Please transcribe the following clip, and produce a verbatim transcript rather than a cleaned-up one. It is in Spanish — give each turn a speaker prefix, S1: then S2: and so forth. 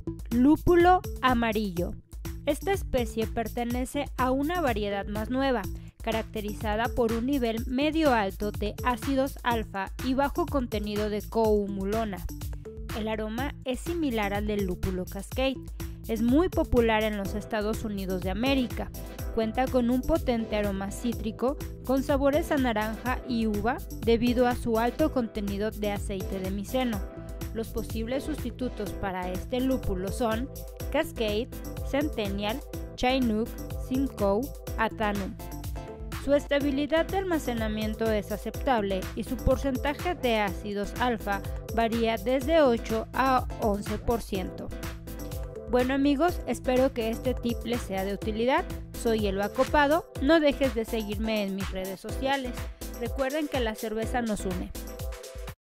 S1: Lúpulo amarillo. Esta especie pertenece a una variedad más nueva, caracterizada por un nivel medio alto de ácidos alfa y bajo contenido de coumulona. El aroma es similar al del lúpulo Cascade. Es muy popular en los Estados Unidos de América. Cuenta con un potente aroma cítrico con sabores a naranja y uva debido a su alto contenido de aceite de miceno. Los posibles sustitutos para este lúpulo son Cascade, Centennial, Chinook, Simcoe, Atanum. Su estabilidad de almacenamiento es aceptable y su porcentaje de ácidos alfa varía desde ocho a once por ciento. Bueno amigos, espero que este tip les sea de utilidad. Soy Elba Copado, no dejes de seguirme en mis redes sociales. Recuerden que la cerveza nos une.